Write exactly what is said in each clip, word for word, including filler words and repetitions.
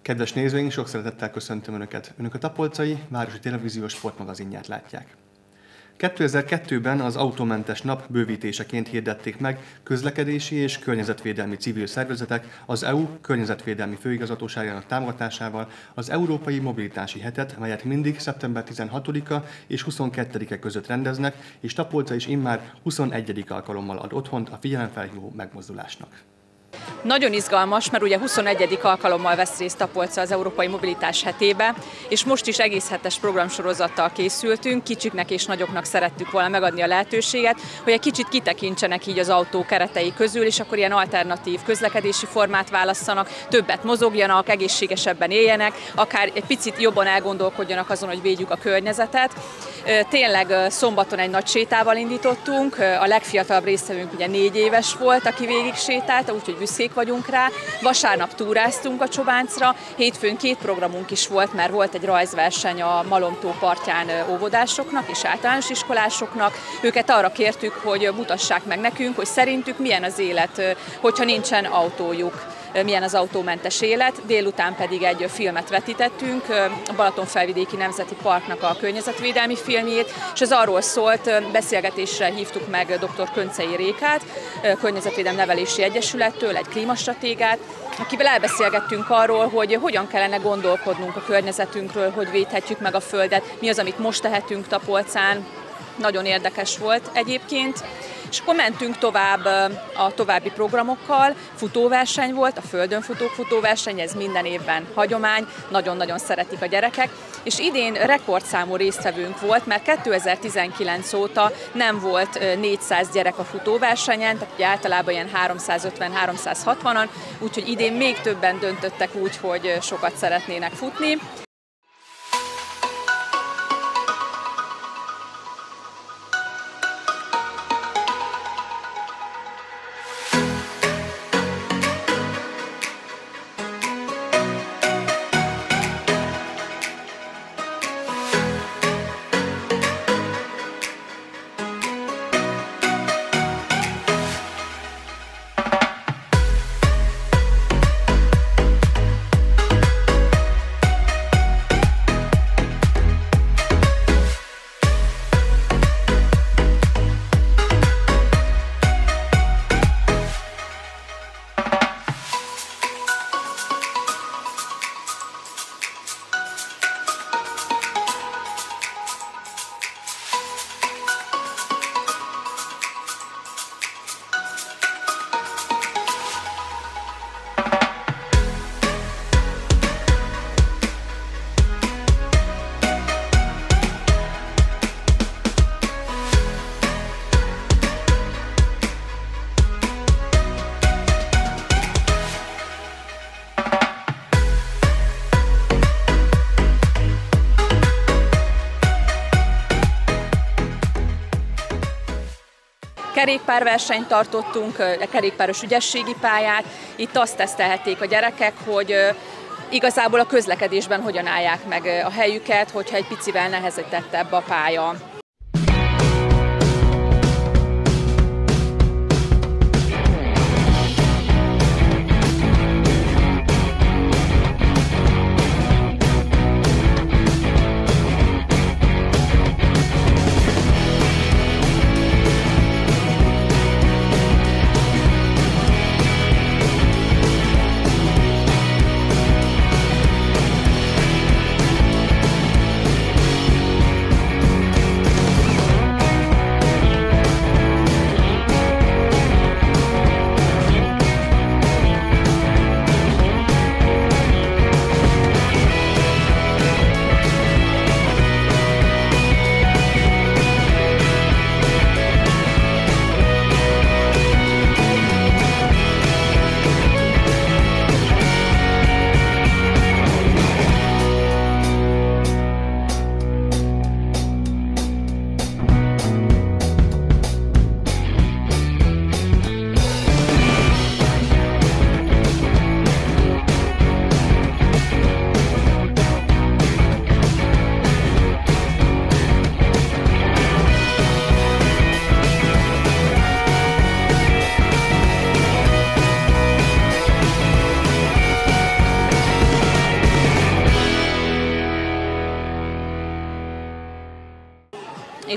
Kedves nézőink, sok szeretettel köszöntöm Önöket. Önök a Tapolcai Városi Televíziós Sportmagazinját látják. kétezer-kettőben az autómentes nap bővítéseként hirdették meg közlekedési és környezetvédelmi civil szervezetek az é u Környezetvédelmi Főigazgatóságának támogatásával az Európai Mobilitási Hetet, melyet mindig szeptember tizenhatodika és huszonkettedike között rendeznek, és Tapolca is immár huszonegyedik alkalommal ad otthont a figyelemfelhívó megmozdulásnak. Nagyon izgalmas, mert ugye huszonegyedik alkalommal vesz részt Tapolca az Európai Mobilitás Hetébe, és most is egész hetes programsorozattal készültünk, kicsiknek és nagyoknak szerettük volna megadni a lehetőséget, hogy egy kicsit kitekintsenek így az autó keretei közül, és akkor ilyen alternatív közlekedési formát válasszanak, többet mozogjanak, egészségesebben éljenek, akár egy picit jobban elgondolkodjanak azon, hogy védjük a környezetet. Tényleg szombaton egy nagy sétával indítottunk, a legfiatalabb résztvevőnk ugye négy éves volt, aki végig sétálta, úgyhogy büszkék vagyunk rá. Vasárnap túráztunk a Csobáncra, hétfőn két programunk is volt, mert volt egy rajzverseny a Malomtó partján óvodásoknak és általános iskolásoknak. Őket arra kértük, hogy mutassák meg nekünk, hogy szerintük milyen az élet, hogyha nincsen autójuk, milyen az autómentes élet. Délután pedig egy filmet vetítettünk, a Balatonfelvidéki Nemzeti Parknak a környezetvédelmi filmjét, és ez arról szólt, beszélgetésre hívtuk meg dr. Köncei Rékát, Környezetvédelmi Nevelési Egyesülettől, egy klímastratégát, akivel elbeszélgettünk arról, hogy hogyan kellene gondolkodnunk a környezetünkről, hogy védhetjük meg a Földet, mi az, amit most tehetünk Tapolcán. Nagyon érdekes volt egyébként. És akkor mentünk tovább a további programokkal, futóverseny volt, a Földön futók futóverseny, ez minden évben hagyomány, nagyon-nagyon szeretik a gyerekek, és idén rekordszámú résztvevőnk volt, mert kétezer-tizenkilenc óta nem volt négyszáz gyerek a futóversenyen, tehát ugye általában ilyen háromszázötven-háromszázhatvanan, úgyhogy idén még többen döntöttek úgy, hogy sokat szeretnének futni. Kerékpárversenyt tartottunk, a kerékpáros ügyességi pályát. Itt azt tesztelhették a gyerekek, hogy igazából a közlekedésben hogyan állják meg a helyüket, hogyha egy picivel nehezettebb a pálya.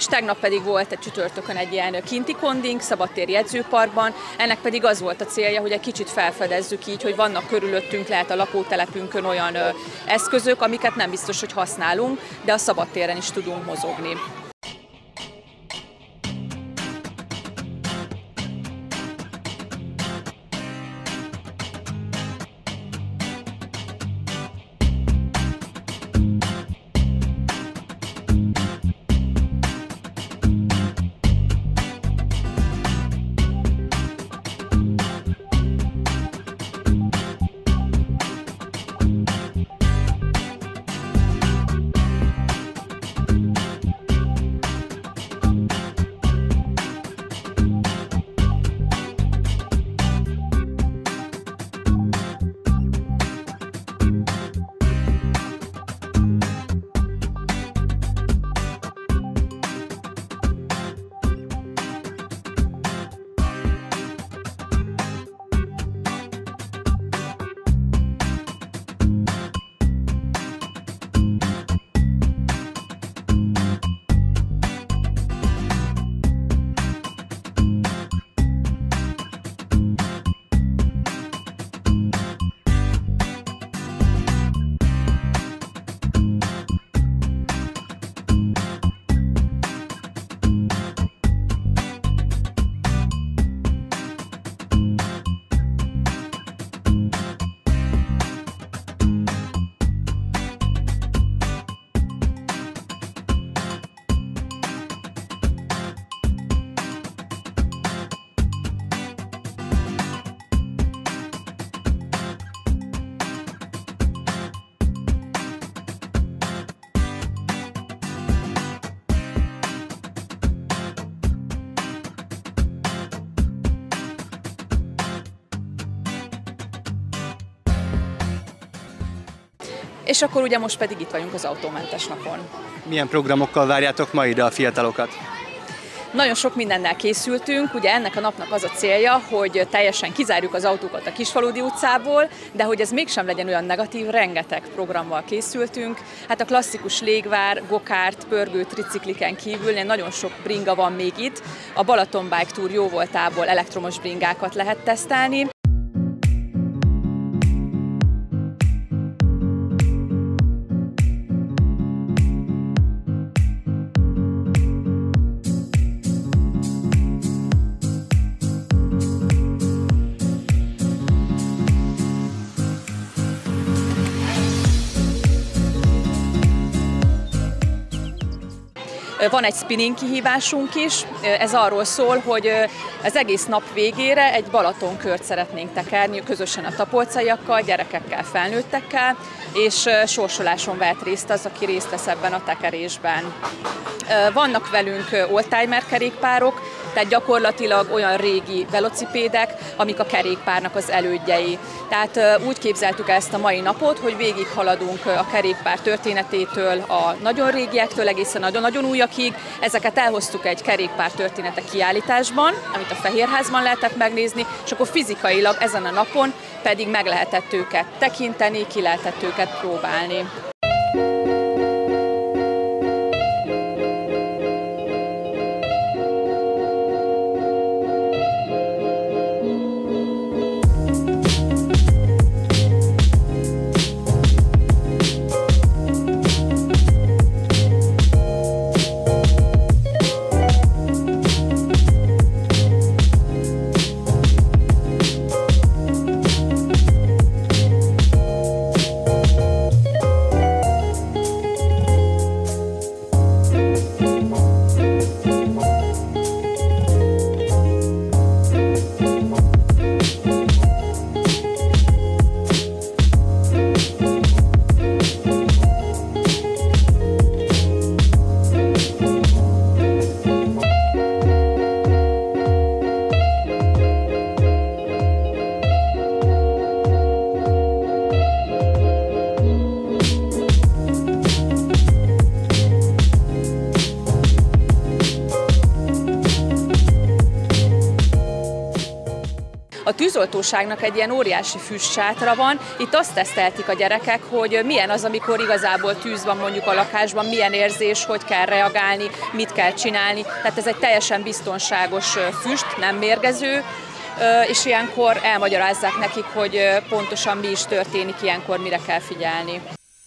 és tegnap pedig volt egy csütörtökön egy ilyen kinti konding szabadtéri edzőparkban, ennek pedig az volt a célja, hogy egy kicsit felfedezzük így, hogy vannak körülöttünk, lehet a lakótelepünkön olyan ö, eszközök, amiket nem biztos, hogy használunk, de a szabadtéren is tudunk mozogni. És akkor ugye most pedig itt vagyunk az autómentes napon. Milyen programokkal várjátok ma ide a fiatalokat? Nagyon sok mindennel készültünk, ugye ennek a napnak az a célja, hogy teljesen kizárjuk az autókat a Kisfaludy utcából, de hogy ez mégsem legyen olyan negatív, rengeteg programmal készültünk. Hát a klasszikus légvár, gokárt, pörgő tricikliken kívül nagyon sok bringa van még itt. A Balaton Bike Tour jóvoltából elektromos bringákat lehet tesztelni. Van egy spinning kihívásunk is, ez arról szól, hogy az egész nap végére egy Balatonkört szeretnénk tekerni közösen a tapolcaiakkal, gyerekekkel, felnőttekkel, és sorsoláson vehet részt az, aki részt vesz ebben a tekerésben. Vannak velünk oldtimer kerékpárok, tehát gyakorlatilag olyan régi velocipédek, amik a kerékpárnak az elődjei. Tehát úgy képzeltük ezt a mai napot, hogy végighaladunk a kerékpár történetétől, a nagyon régiektől egészen nagyon-nagyon újakig. Ezeket elhoztuk egy kerékpár története kiállításban, amit a Fehérházban lehetett megnézni, és akkor fizikailag ezen a napon pedig meg lehetett őket tekinteni, ki lehetett őket próbálni. A tűzoltóságnak egy ilyen óriási füstsátra van, itt azt teszteltik a gyerekek, hogy milyen az, amikor igazából tűz van mondjuk a lakásban, milyen érzés, hogy kell reagálni, mit kell csinálni. Tehát ez egy teljesen biztonságos füst, nem mérgező, és ilyenkor elmagyarázzák nekik, hogy pontosan mi is történik, ilyenkor mire kell figyelni.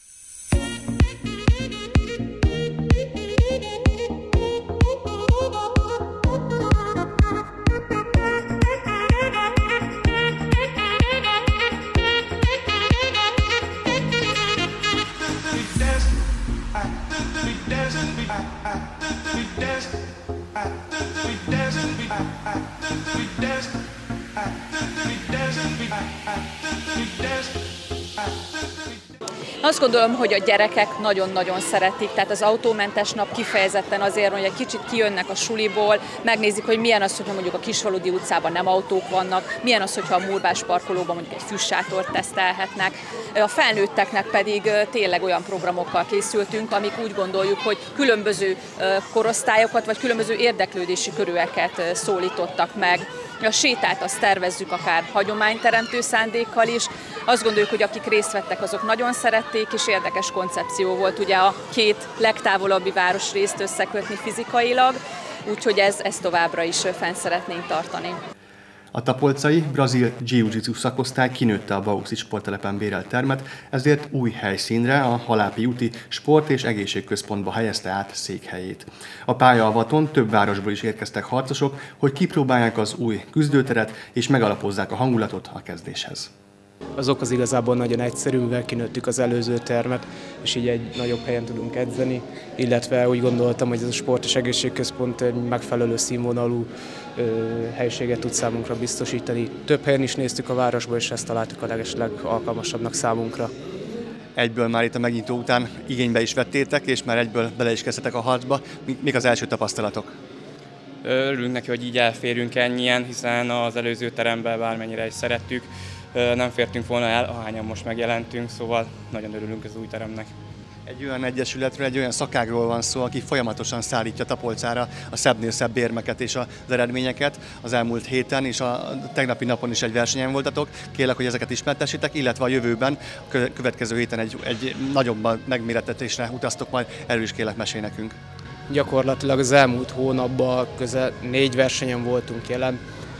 Azt gondolom, hogy a gyerekek nagyon-nagyon szeretik, tehát az autómentes nap kifejezetten azért, hogy egy kicsit kijönnek a suliból, megnézik, hogy milyen az, hogyha mondjuk a Kisfaludy utcában nem autók vannak, milyen az, hogyha a Murbás parkolóban mondjuk egy füstsátort tesztelhetnek. A felnőtteknek pedig tényleg olyan programokkal készültünk, amik úgy gondoljuk, hogy különböző korosztályokat vagy különböző érdeklődési körűeket szólítottak meg. A sétát azt tervezzük akár hagyományteremtő szándékkal is. Azt gondoljuk, hogy akik részt vettek, azok nagyon szerették, és érdekes koncepció volt ugye a két legtávolabbi városrészt összekötni fizikailag, úgyhogy ez, ezt továbbra is fenn szeretnénk tartani. A tapolcai brazil jiu-jitsu szakosztály kinőtte a Bauxit sporttelepen bérelt termet, ezért új helyszínre, a Halápi úti Sport- és Egészségközpontba helyezte át székhelyét. A pályaavaton több városból is érkeztek harcosok, hogy kipróbálják az új küzdőteret és megalapozzák a hangulatot a kezdéshez. Az ok az igazából nagyon egyszerű, mivel kinőttük az előző termet, és így egy nagyobb helyen tudunk edzeni, illetve úgy gondoltam, hogy ez a Sport- és Egészségközpont egy megfelelő színvonalú ö, helyiséget tud számunkra biztosítani. Több helyen is néztük a városba, és ezt találtuk a legesleg alkalmasabbnak számunkra. Egyből már itt a megnyitó után igénybe is vettétek, és már egyből bele is kezdtetek a harcba. Mik az első tapasztalatok? Örülünk neki, hogy így elférünk ennyien, hiszen az előző teremben bármennyire is szerettük, nem fértünk volna el, ahányan most megjelentünk, szóval nagyon örülünk az új teremnek. Egy olyan egyesületről, egy olyan szakágról van szó, aki folyamatosan szállítja Tapolcára a szebbnél szebb érmeket és az eredményeket. Az elmúlt héten és a tegnapi napon is egy versenyen voltatok. Kérlek, hogy ezeket ismertessétek, illetve a jövőben, a következő héten egy, egy nagyobb megmérettetésre utaztok, majd erről is kérlek, mesélj nekünk. Gyakorlatilag az elmúlt hónapban közel négy versenyen voltunk jelen.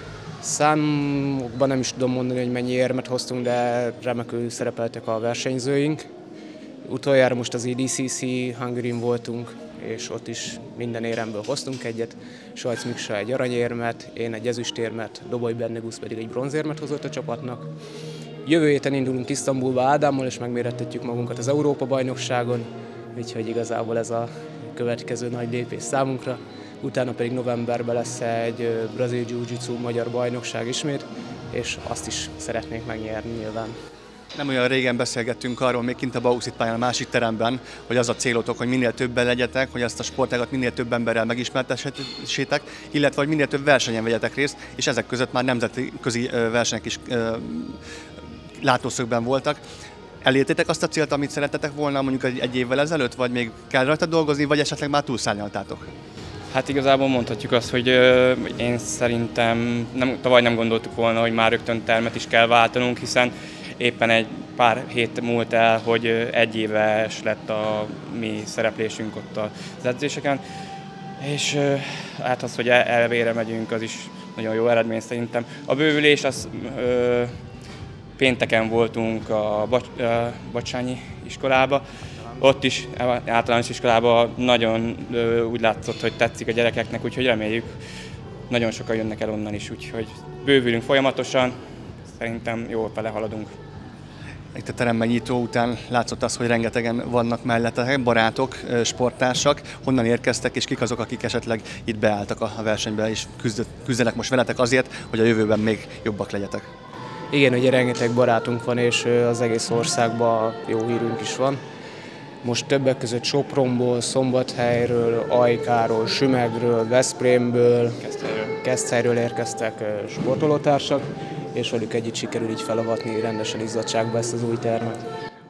Számokban nem is tudom mondani, hogy mennyi érmet hoztunk, de remekül szerepeltek a versenyzőink. Utoljára most az i dé cé cé Hungaryn voltunk, és ott is minden éremből hoztunk egyet. Sajc Miksa egy aranyérmet, én egy ezüstérmet, Doboly Bennegusz pedig egy bronzérmet hozott a csapatnak. Jövő héten indulunk Isztambulba Ádámmal, és megmérettetjük magunkat az Európa-bajnokságon, úgyhogy igazából ez a következő nagy lépés számunkra. Utána pedig novemberben lesz egy brazil jiu-jitsu magyar bajnokság ismét, és azt is szeretnénk megnyerni nyilván. Nem olyan régen beszélgettünk arról, még kint a Bauxit pályán a másik teremben, hogy az a célotok, hogy minél többen legyetek, hogy ezt a sportágat minél több emberrel megismertessétek, illetve hogy minél több versenyen vegyetek részt, és ezek között már nemzetközi versenyek is látószögben voltak. Elértétek azt a célt, amit szerettetek volna mondjuk egy, egy évvel ezelőtt, vagy még kell rajta dolgozni, vagy esetleg már túlszárnyaltátok? Hát igazából mondhatjuk azt, hogy én szerintem nem, tavaly nem gondoltuk volna, hogy már rögtön termet is kell váltanunk, hiszen éppen egy pár hét múlt el, hogy egy éves lett a mi szereplésünk ott az edzéseken, és hát az, hogy elvére megyünk, az is nagyon jó eredmény szerintem. A bővülés, az ö, pénteken voltunk a Bacsányi iskolába, ott is általános iskolában nagyon ö, úgy látszott, hogy tetszik a gyerekeknek, úgyhogy reméljük, nagyon sokan jönnek el onnan is, úgyhogy bővülünk folyamatosan, szerintem jól fele haladunk. Itt a teremben nyitó után látszott az, hogy rengetegen vannak mellettek, barátok, sporttársak. Honnan érkeztek, és kik azok, akik esetleg itt beálltak a versenybe, és küzdenek most veletek azért, hogy a jövőben még jobbak legyetek? Igen, ugye rengeteg barátunk van, és az egész országban jó hírünk is van. Most többek között Sopronból, Szombathelyről, Ajkáról, Sümegről, Veszprémből, Keszthelyről, Keszthelyről érkeztek sportolótársak, és velük együtt sikerül így felavatni rendesen izzadságba ezt az új termet.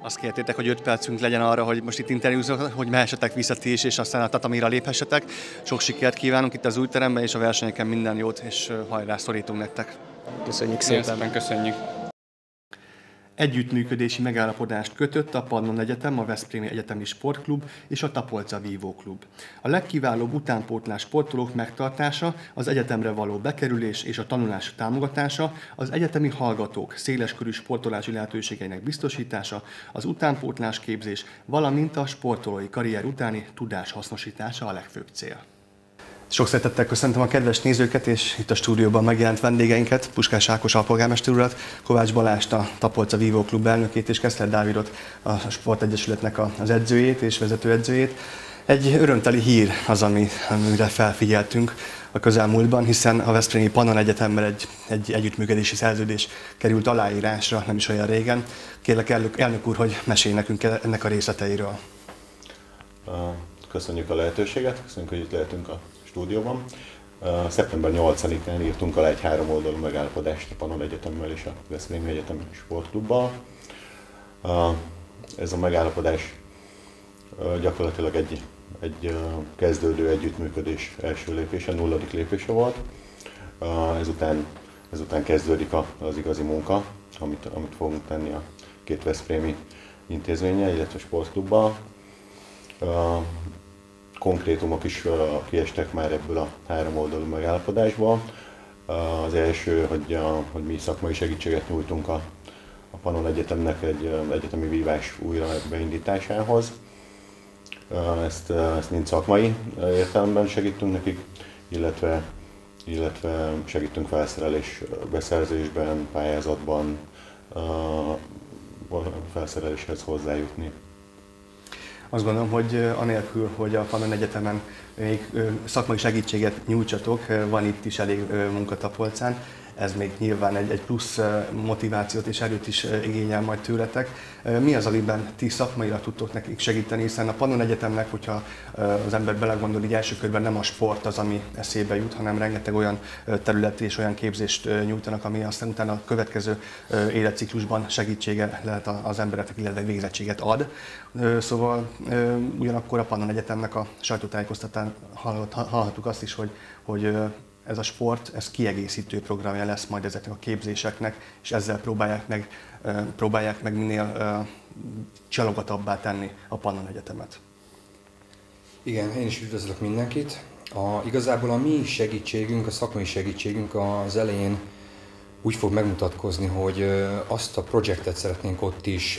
Azt kértétek, hogy öt percünk legyen arra, hogy most itt interjúzok, hogy mehessetek vissza ti is, és aztán a tatamira léphessetek. Sok sikert kívánunk itt az új teremben, és a versenyeken minden jót, és hajrá, szorítunk nektek. Köszönjük szépen. Szépen köszönjük. Együttműködési megállapodást kötött a Pannon Egyetem, a Veszprémi Egyetemi Sportklub és a Tapolca Vívó Klub. A legkiválóbb utánpótlás sportolók megtartása, az egyetemre való bekerülés és a tanulás támogatása, az egyetemi hallgatók széleskörű sportolási lehetőségeinek biztosítása, az utánpótlás képzés, valamint a sportolói karrier utáni tudás hasznosítása a legfőbb cél. Sok szeretettel köszöntöm a kedves nézőket, és itt a stúdióban megjelent vendégeinket, Puskás Ákos alpolgármester urat, Kovács Balást, a Tapolca Vívó Klub elnökét, és Keszler Dávidot, a Sportegyesületnek az edzőjét és vezetőedzőjét. Egy örömteli hír az, ami, amire felfigyeltünk a közelmúltban, hiszen a Veszprémi Pannon Egyetemmel egy, egy együttműködési szerződés került aláírásra nem is olyan régen. Kérlek, elnök, elnök úr, hogy mesélj nekünk ennek a részleteiről. Köszönjük a lehetőséget, köszönjük, hogy itt lehetünk a stúdióban. Uh, szeptember nyolcadikán írtunk alá egy háromoldalú megállapodást a Pannon Egyetemmel és a Veszprémi Egyetemi Sportklubbal. Uh, ez a megállapodás uh, gyakorlatilag egy, egy uh, kezdődő együttműködés első lépése, nulladik lépése volt. Uh, ezután, ezután kezdődik a, az igazi munka, amit, amit fogunk tenni a két veszprémi intézménnyel, illetve sportklubbal. Uh, Konkrétumok is kiestek már ebből a háromoldalú megállapodásból. Az első, hogy, hogy mi szakmai segítséget nyújtunk a, a Pannon Egyetemnek egy egyetemi vívás újra beindításához. Ezt, ezt mind szakmai értelemben segítünk nekik, illetve, illetve segítünk felszerelés beszerzésben, pályázatban, felszereléshez hozzájutni. Azt gondolom, hogy anélkül, hogy a Pannon Egyetemen még szakmai segítséget nyújtsatok, van itt is elég munka Tapolcán. Ez még nyilván egy, egy plusz motivációt és erőt is igényel majd tőletek. Mi az, amiben ti szakmailag tudtok nekik segíteni, hiszen a Pannon Egyetemnek, hogyha az ember belegondol, így első körben nem a sport az, ami eszébe jut, hanem rengeteg olyan terület és olyan képzést nyújtanak, ami aztán utána a következő életciklusban segítsége lehet az embereknek, illetve végzettséget ad. Szóval ugyanakkor a Pannon Egyetemnek a sajtótájékoztatán hallhattuk azt is, hogy, hogy ez a sport, ez kiegészítő programja lesz majd ezeknek a képzéseknek, és ezzel próbálják meg, próbálják meg minél csalogatabbá tenni a Pannon Egyetemet. Igen, én is üdvözlök mindenkit. A, igazából a mi segítségünk, a szakmai segítségünk az elején úgy fog megmutatkozni, hogy azt a projektet szeretnénk ott is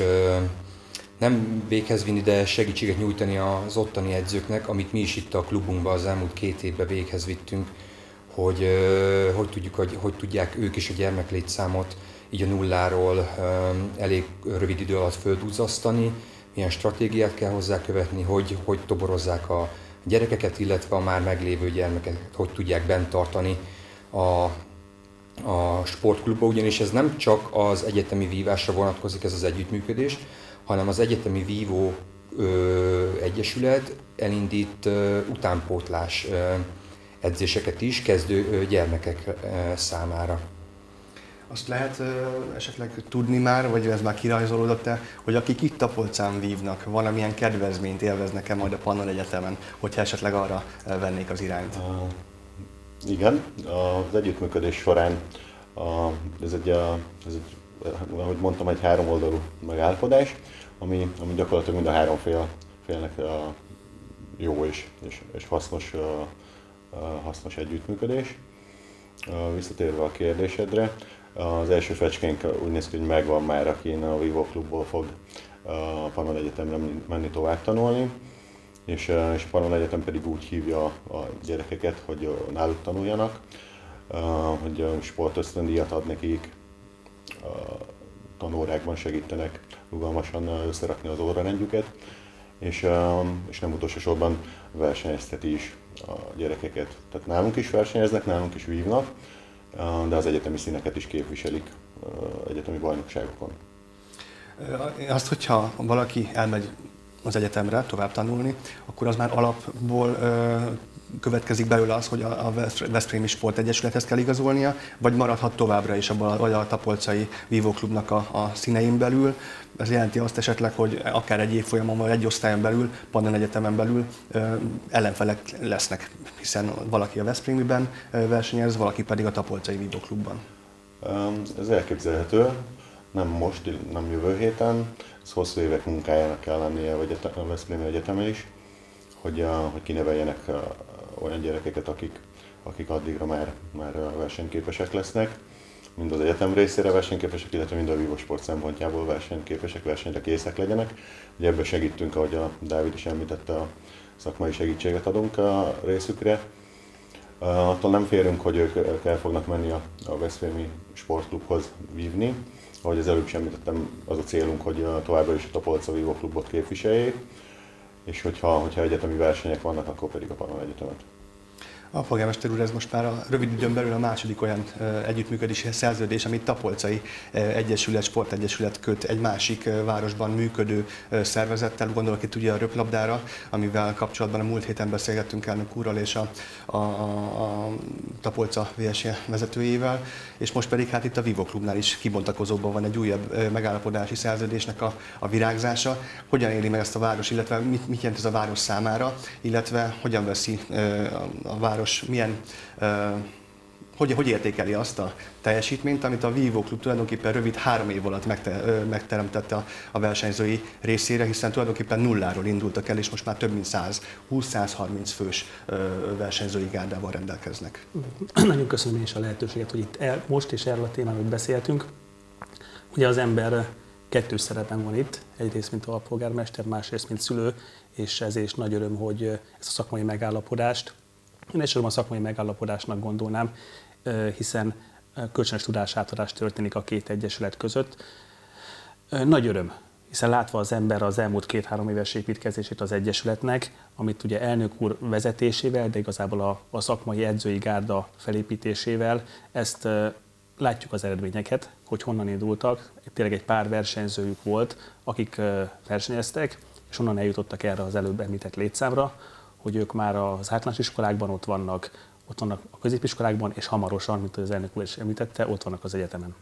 nem véghez vinni, de segítséget nyújtani az ottani edzőknek, amit mi is itt a klubunkban az elmúlt két évben véghez vittünk, hogy hogy, tudjuk, hogy hogy tudják ők is a gyermeklétszámot így a nulláról elég rövid idő alatt földuzzasztani, milyen stratégiát kell hozzá követni, hogy, hogy toborozzák a gyerekeket, illetve a már meglévő gyermekeket, hogy tudják bent tartani a, a sportklubba, ugyanis ez nem csak az egyetemi vívásra vonatkozik ez az együttműködés, hanem az egyetemi vívó ö, egyesület elindít ö, utánpótlás ö, edzéseket is kezdő gyermekek számára. Azt lehet esetleg tudni már, vagy ez már kirajzolódott-e, hogy akik itt Tapolcán vívnak, valamilyen kedvezményt élveznek-e majd a Pannon Egyetemen, hogyha esetleg arra vennék az irányt? Uh, igen, az együttműködés során uh, ez egy, uh, ez egy, ahogy mondtam, egy háromoldalú megállapodás, ami, ami gyakorlatilag mind a három fél, félnek uh, jó és, és, és hasznos uh, hasznos együttműködés. Visszatérve a kérdésedre, az első fecskénk úgy néz ki, hogy megvan már, aki a Vívó Klubból fog a Pannon Egyetemre menni tovább tanulni, és, és a Pannon Egyetem pedig úgy hívja a gyerekeket, hogy náluk tanuljanak, hogy sportösztöndíjat ad nekik, tanórákban segítenek rugalmasan összerakni az órarendjüket, és, és nem utolsó sorban versenyezteti is a gyerekeket. Tehát nálunk is versenyeznek, nálunk is vívnak, de az egyetemi színeket is képviselik egyetemi bajnokságokon. Azt, hogyha valaki elmegy az egyetemre tovább tanulni, akkor az már alapból következik belőle az, hogy a Veszprémi Sportegyesülethez kell igazolnia, vagy maradhat továbbra is abban, vagy a Tapolcai Vívóklubnak a, a színein belül. Ez jelenti azt esetleg, hogy akár egy évfolyamon, vagy egy osztályon belül, Pannon Egyetemen belül ellenfelek lesznek, hiszen valaki a Veszprémiben versenyez, valaki pedig a Tapolcai Vívóklubban. Ez elképzelhető, nem most, nem jövő héten, ez hosszú évek munkájának kell lennie a Veszprémi Egyetemen is, hogy, hogy kineveljenek olyan gyerekeket, akik, akik addigra már, már versenyképesek lesznek, mind az egyetem részére versenyképesek, illetve mind a vívósport szempontjából versenyképesek, versenyre készek legyenek. Ugye ebben segítünk, ahogy a Dávid is említette, a szakmai segítséget adunk a részükre. Attól nem félünk, hogy ők el fognak menni a, a Veszprémi Sportklubhoz vívni. Ahogy az előbb is említettem, az a célunk, hogy továbbra is a Tapolca Vívóklubot képviseljék, és hogyha, hogyha egyetemi versenyek vannak, akkor pedig a Pannon Egyetemet. A polgármester úr, ez most már a rövid időn belül a második olyan együttműködési szerződés, amit Tapolcai Egyesület, Sportegyesület köt egy másik városban működő szervezettel. Gondolok itt ugye a röplabdára, amivel kapcsolatban a múlt héten beszélgettünk elnök úrral és a, a, a Tapolca vé es jé vezetőjével, és most pedig hát itt a Vívóklubnál is kibontakozóban van egy újabb megállapodási szerződésnek a, a virágzása. Hogyan éli meg ezt a város, illetve mit, mit jelent ez a város számára, illetve hogyan veszi a város milyen, uh, hogy, hogy értékeli azt a teljesítményt, amit a Vívóklub tulajdonképpen rövid három év alatt megte, uh, megteremtette a, a versenyzői részére, hiszen tulajdonképpen nulláról indultak el, és most már több mint száz húsz-száz harminc fős uh, versenyzői gárdával rendelkeznek. Nagyon köszönöm én is a lehetőséget, hogy itt el, most és erről a témáról beszéltünk. Ugye az ember kettős szerepen van itt, egyrészt mint alpolgármester, másrészt mint szülő, és ezért is nagy öröm, hogy ezt a szakmai megállapodást, én elsősorban a szakmai megállapodásnak gondolnám, hiszen kölcsönös tudásátadás történik a két egyesület között. Nagy öröm, hiszen látva az ember az elmúlt két-három éves építkezését az egyesületnek, amit ugye elnök úr vezetésével, de igazából a, a szakmai edzői gárda felépítésével, ezt látjuk az eredményeket, hogy honnan indultak. Tényleg egy pár versenyzőjük volt, akik versenyeztek, és onnan eljutottak erre az előbb említett létszámra, hogy ők már az általános iskolákban ott vannak, ott vannak a középiskolákban, és hamarosan, mint az elnök úr is említette, ott vannak az egyetemen.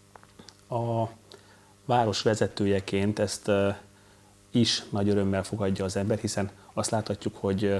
A város vezetőjeként ezt is nagy örömmel fogadja az ember, hiszen azt láthatjuk, hogy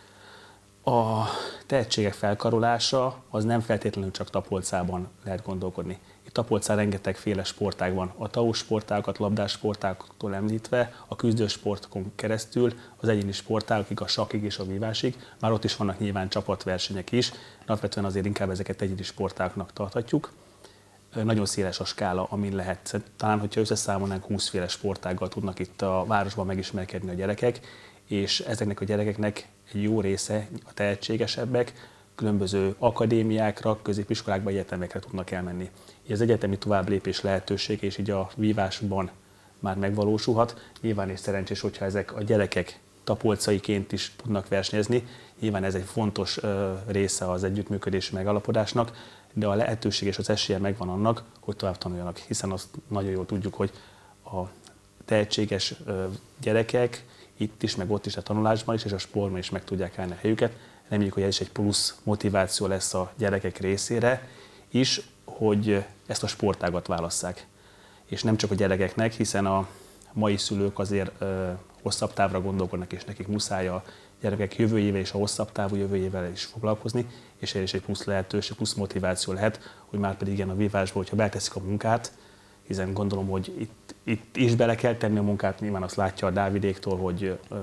a tehetségek felkarolása az nem feltétlenül csak Tapolcában lehet gondolkodni. Itt Tapolcán rengetegféle sportág van. A tau sportágokat, labdás sportágoktól említve, a küzdősportokon keresztül az egyéni sportágokig, a sakkig és a vívásig, már ott is vannak nyilván csapatversenyek is, de alapvetően azért inkább ezeket egyéni sportágnak tarthatjuk. Nagyon széles a skála, amin lehet. Talán, hogyha összeszámolnánk, húszféle sportággal tudnak itt a városban megismerkedni a gyerekek, és ezeknek a gyerekeknek egy jó része, a tehetségesebbek, különböző akadémiákra, középiskolákba, egyetemekre tudnak elmenni. Így az egyetemi továbblépés lehetőség, és így a vívásban már megvalósulhat. Nyilván és szerencsés, hogyha ezek a gyerekek tapolcaiként is tudnak versenyezni. Nyilván ez egy fontos része az együttműködési megállapodásnak, de a lehetőség és az esélye megvan annak, hogy tovább tanuljanak, hiszen azt nagyon jól tudjuk, hogy a tehetséges gyerekek itt is, meg ott is a tanulásban is, és a sportban is meg tudják állni a helyüket. Reméljük, hogy ez is egy plusz motiváció lesz a gyerekek részére is, hogy ezt a sportágat válasszák. És nem csak a gyerekeknek, hiszen a mai szülők azért ö, hosszabb távra gondolkodnak, és nekik muszáj a gyerekek jövőjével és a hosszabb távú jövőjével is foglalkozni, és ez is egy plusz lehetőség, plusz motiváció lehet, hogy már pedig igen a vívásból, hogyha beteszik a munkát, hiszen gondolom, hogy itt, itt is bele kell tenni a munkát, nyilván azt látja a Dávidéktól, hogy ö,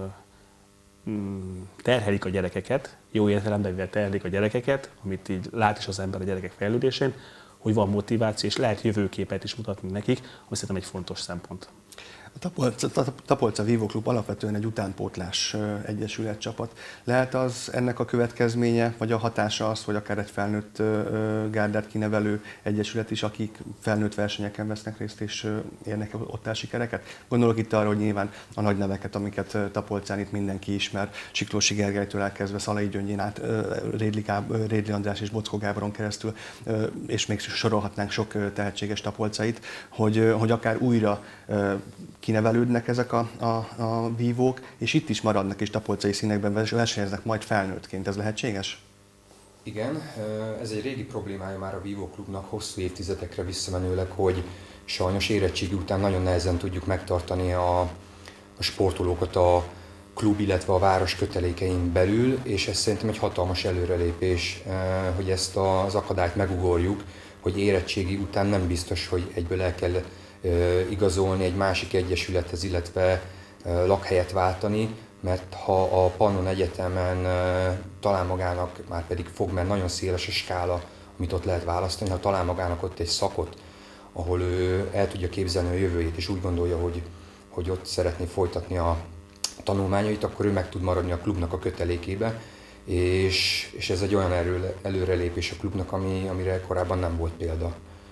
terhelik a gyerekeket, jó értelemben mivel terhelik a gyerekeket, amit így lát is az ember a gyerekek fejlődésén, hogy van motiváció, és lehet jövőképet is mutatni nekik, ami szerintem egy fontos szempont. A Tapolca, Tapolca Vívóklub alapvetően egy utánpótlás egyesület csapat. Lehet az ennek a következménye, vagy a hatása az, hogy akár egy felnőtt gárdát kinevelő egyesület is, akik felnőtt versenyeken vesznek részt és érnek ott el sikereket? Gondolok itt arra, hogy nyilván a nagy neveket, amiket Tapolcán itt mindenki ismer, Siklósi Gergelytől elkezdve Szalai Gyöngyén át, Rédli, Rédli András és Bockó Gáboron keresztül, és még sorolhatnánk sok tehetséges tapolcait, hogy, hogy akár újra kinevelődnek ezek a, a, a vívók, és itt is maradnak és tapolcai színekben versenyeznek majd felnőttként. Ez lehetséges? Igen, ez egy régi problémája már a Vívó Klubnak hosszú évtizedekre visszamenőleg, hogy sajnos érettségi után nagyon nehezen tudjuk megtartani a, a sportolókat a klub, illetve a város kötelékein belül, és ez szerintem egy hatalmas előrelépés, hogy ezt az akadályt megugorjuk, hogy érettségi után nem biztos, hogy egyből el kell igazolni egy másik egyesülethez, illetve lakhelyet váltani, mert ha a Pannon Egyetemen talál magának, már pedig fog, mert nagyon széles a skála, amit ott lehet választani, ha talál magának ott egy szakot, ahol ő el tudja képzelni a jövőjét, és úgy gondolja, hogy, hogy ott szeretné folytatni a tanulmányait, akkor ő meg tud maradni a klubnak a kötelékébe, és, és ez egy olyan erő, előrelépés a klubnak, ami, amire korábban nem volt példa.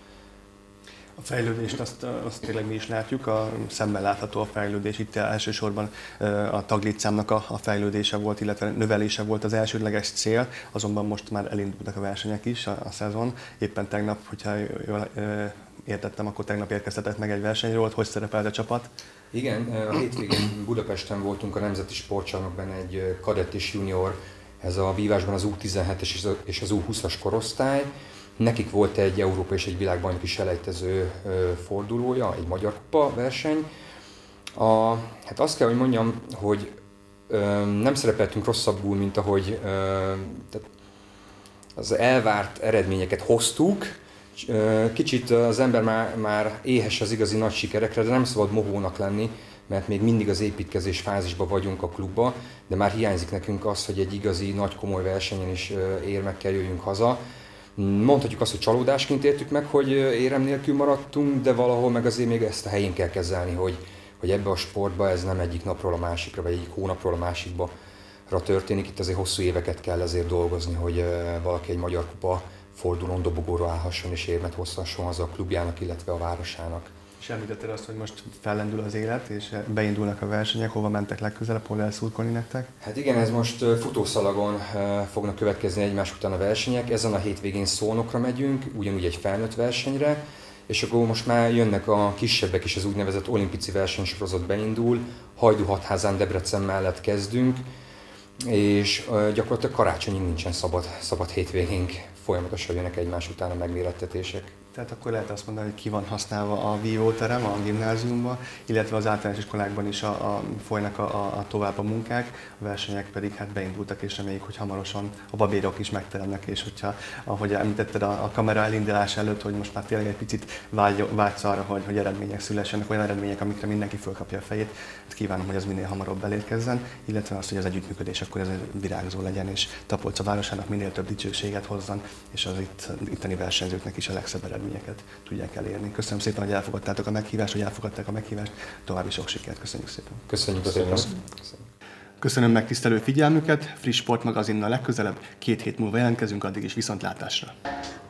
A fejlődést azt, azt tényleg mi is látjuk, a szemmel látható a fejlődés, itt elsősorban a taglétszámnak a, a fejlődése volt, illetve növelése volt az elsődleges cél, azonban most már elindultak a versenyek is, a, a szezon. Éppen tegnap, hogyha jól értettem, akkor tegnap érkeztetett meg egy versenyről, hogy szerepelt a csapat. Igen, a hétvégén Budapesten voltunk a Nemzeti Sportcsarnokban egy kadett és junior, ez a vívásban az U tizenhetes és az U húszas korosztály. Nekik volt egy Európa és egy világbajnoki selejtező fordulója, egy magyar kupa verseny. A, hát azt kell, hogy mondjam, hogy ö, nem szerepeltünk rosszabbul, mint ahogy ö, tehát az elvárt eredményeket hoztuk. Kicsit az ember már, már éhes az igazi nagy sikerekre, de nem szabad mohónak lenni, mert még mindig az építkezés fázisban vagyunk a klubba, de már hiányzik nekünk az, hogy egy igazi nagy komoly versenyen is érmekkel jöjjünk haza. Mondhatjuk azt, hogy csalódásként értük meg, hogy érem nélkül maradtunk, de valahol meg azért még ezt a helyén kell kezelni, hogy, hogy ebbe a sportba ez nem egyik napról a másikra, vagy egyik hónapról a másikba történik. Itt azért hosszú éveket kell ezért dolgozni, hogy valaki egy magyar kupa fordulón dobogóra állhasson és érmet hozhasson az a klubjának, illetve a városának. És említetted azt, hogy most fellendül az élet, és beindulnak a versenyek, hova mentek legközelebb, hol lehet szurkolni nektek? Hát igen, ez most futószalagon fognak következni egymás után a versenyek. Ezen a hétvégén Szolnokra megyünk, ugyanúgy egy felnőtt versenyre, és akkor most már jönnek a kisebbek is, az úgynevezett olimpici versenysorozat beindul, Hajdú-Hatházán Debrecen mellett kezdünk, és gyakorlatilag karácsonyig nincsen szabad, szabad hétvégénk, folyamatosan jönnek egymás után a megmérettetések. Tehát akkor lehet azt mondani, hogy ki van használva a vívóterem a gimnáziumban, illetve az általános iskolákban is a, a, folynak a, a, a tovább a munkák, a versenyek pedig hát beindultak, és reméljük, hogy hamarosan a babérok is megteremnek, és hogyha, ahogy említetted a, a kamera elindulás előtt, hogy most már tényleg egy picit vágy, vágysz arra, hogy, hogy eredmények szülessenek, olyan eredmények, amikre mindenki fölkapja a fejét, hát kívánom, hogy az minél hamarabb elérkezzen, illetve azt, hogy az együttműködés akkor ez virágzó legyen, és Tapolca városának minél több dicsőséget hozzon, és az itt, itteni versenyzőknek is a legszebb eredményeket tudják elérni. Köszönöm szépen, hogy elfogadtátok a meghívást, hogy elfogadták a meghívást. További sok sikert. Köszönjük szépen. Köszönjük szépen. Köszönöm megtisztelő figyelmüket. Friss Sportmagazinnal legközelebb két hét múlva jelentkezünk, addig is viszontlátásra.